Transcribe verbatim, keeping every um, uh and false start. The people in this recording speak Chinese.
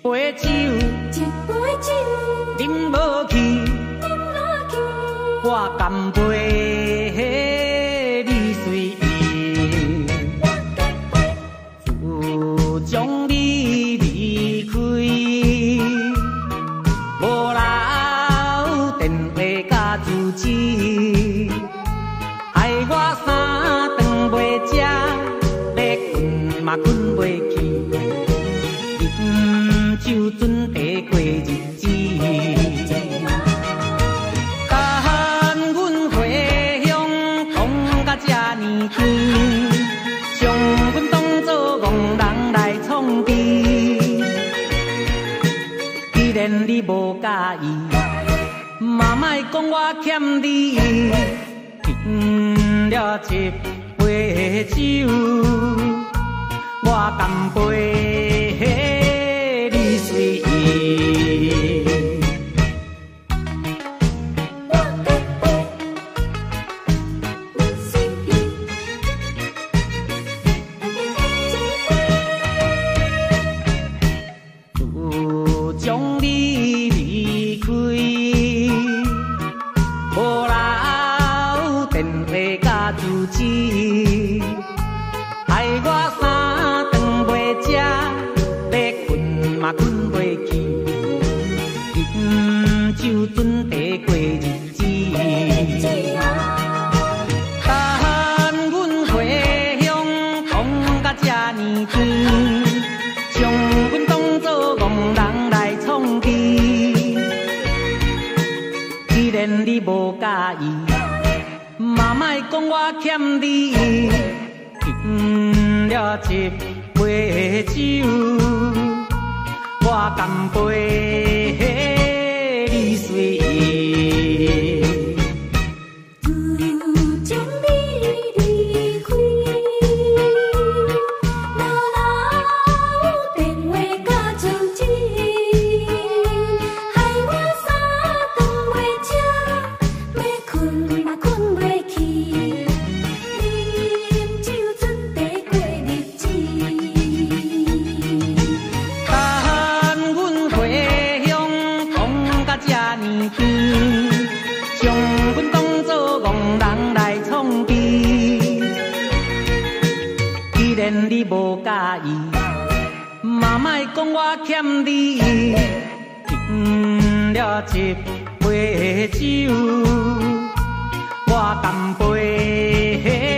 杯酒， 一杯酒， 饮无去， 饮落去， 我干杯你随意。自从你离开，无留电话甲住址，害我三顿袂食，要困嘛困袂去。酒准地过日子，干阮回乡讲甲这呢甜，将阮当作憨人来创治。既然你无介意，嘛莫讲我欠你，饮了一杯酒，我干杯。随意， 我干杯，你随意， 自从你离开，无留电话甲住址，害我三顿袂食，要困嘛困。酒准地过日子，等阮回乡讲甲这呢甜，将阮当作憨人来创治。既然你无介意，嘛莫讲我欠你，饮了一杯酒，我干杯。随意， 自从你离开，无留电话甲住址，害我三顿袂食，要困嘛困袂去，饮酒准地过日子。 等阮回乡讲甲这呢甜，将阮当作憨人来创治。既然你无介意，嘛莫讲我欠你，饮了一杯酒，我干杯。